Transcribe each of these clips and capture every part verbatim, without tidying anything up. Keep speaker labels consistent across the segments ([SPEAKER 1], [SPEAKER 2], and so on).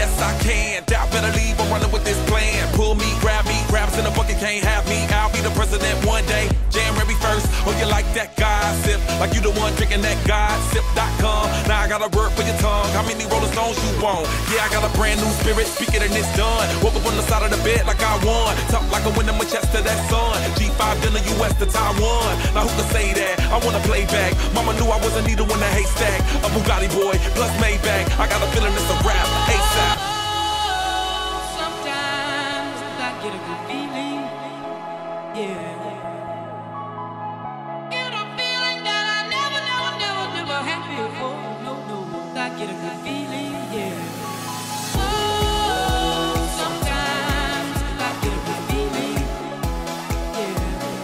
[SPEAKER 1] yes I can. Doubt better leave, I'm running with this plan. Pull me, grab me, grabs in a bucket, can't have me. I'll be the president one day. January first, oh you like that gossip? Like you the one drinking that gossip dot com. Now I got a word for your tongue. How many Rolling Stones you want? Yeah, I got a brand new spirit, speak it and it's done. Woke up on the side of the bed like I won. Talk like a winner, my chest to that sun. G five in the U S to Taiwan. Now who can say that? I wanna play back. Mama knew I was a needle in a haystack. A Bugatti boy, plus Maybach. I got a feeling it's a rap, ASAP.
[SPEAKER 2] Sometimes I get a good feeling, yeah. Get a feeling that I never, never, never, never had before. No, no, I get a good feeling, yeah. Oh, sometimes I get a good feeling, yeah.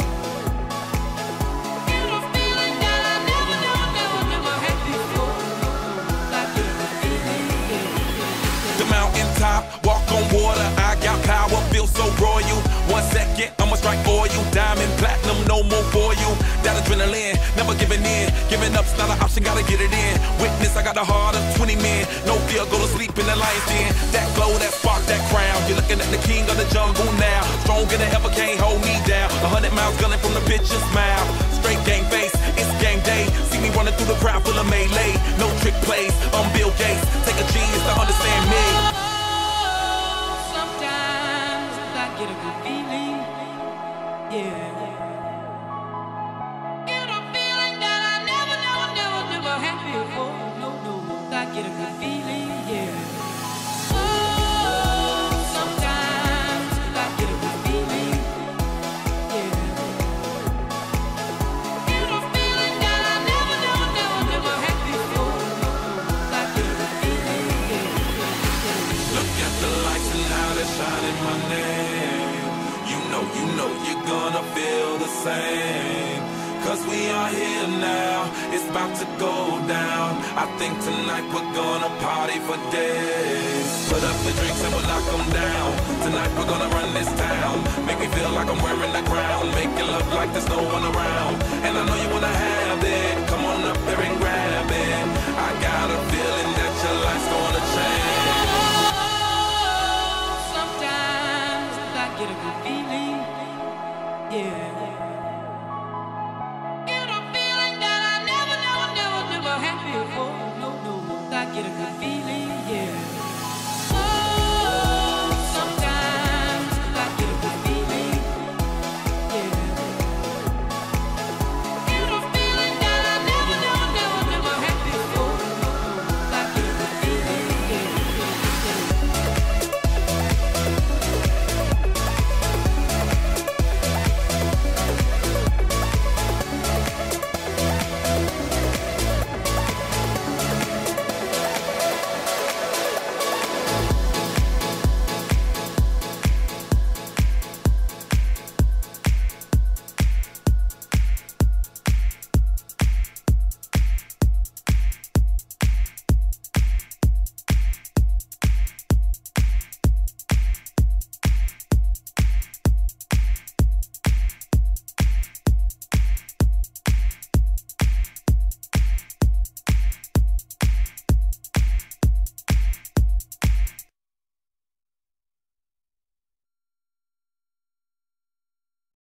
[SPEAKER 2] Get a feeling that I never, never, never, never had before. No, no, I get a good feeling, yeah.
[SPEAKER 1] The mountain top, walk on water, I got power, feel so royal. One second, I'ma strike oil, diamond, platinum, no more for you. That adrenaline, never giving in. Giving up's not an option, gotta get it in. Witness, I got the heart of twenty men. No fear, go to sleep in the lion's den. That glow, that spark, that crown. You're looking at the king of the jungle now. Stronger than ever, can't hold me down. A hundred miles gunning from the bitch's mouth. Straight gang face, it's gang day. See me running through the crowd full of melee. No trick plays, I'm Bill Gates. Take a genius to understand me.
[SPEAKER 2] Sometimes I get a good feeling, yeah. Get a feeling that I never, never, never, never had before. No, no, I get a good feeling, yeah. Oh, sometimes I get a good feeling, yeah. Get a feeling that I never, never, never, never had before. No, no, I get a good feeling, yeah.
[SPEAKER 1] Look at the lights and how they're shining my name. You know, you know you're gonna feel the same. Cause we are here now, it's about to go down. I think tonight we're gonna party for days. Put up the drinks and we'll lock them down. Tonight we're gonna run this town. Make me feel like I'm wearing the crown. Making love like there's no one around. And I know you wanna have